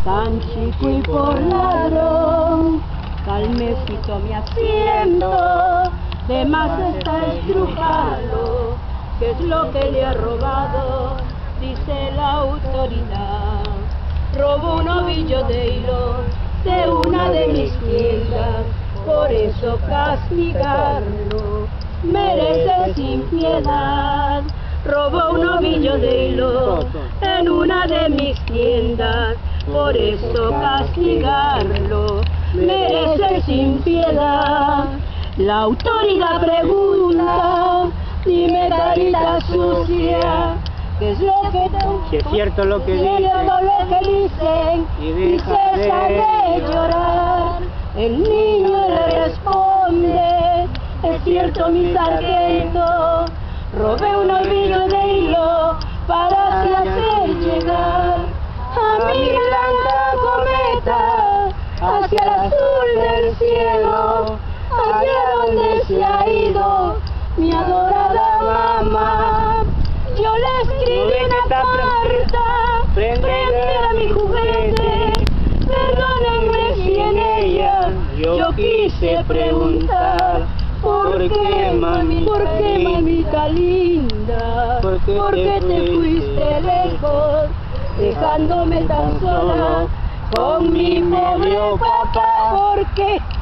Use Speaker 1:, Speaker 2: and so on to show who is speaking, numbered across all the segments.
Speaker 1: tan chico y por ladrón. Calmecito mi asiento, de más está estrujado, ¿qué es lo que le ha robado? Dice la autoridad. Robó un ovillo de hilo de una de mis tiendas, por eso castigarlo merece sin piedad. Robó un ovillo de hilo en una de mis tiendas, por eso castigarlo merece sin piedad. La autoridad pregunta, dime carita sucia, ¿qué es lo que
Speaker 2: Si es cierto lo que dicen,
Speaker 1: y cesa de llorar. El niño le responde, es cierto mi sargento, robé un ovillo de hilo para así hacer llegar a mi blanca cometa hacia el azul del cielo, allá donde se ha ido mi adorada mamá. Yo le escribí una carta prendida a mi juguete, perdónenme si en ella yo quise preguntar ¿por qué mamita linda? ¿Por qué te fuiste lejos, dejándome tan sola con mi pobre papá?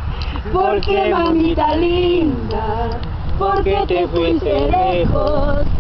Speaker 1: ¿Por qué mamita linda? ¿Por qué te fuiste lejos?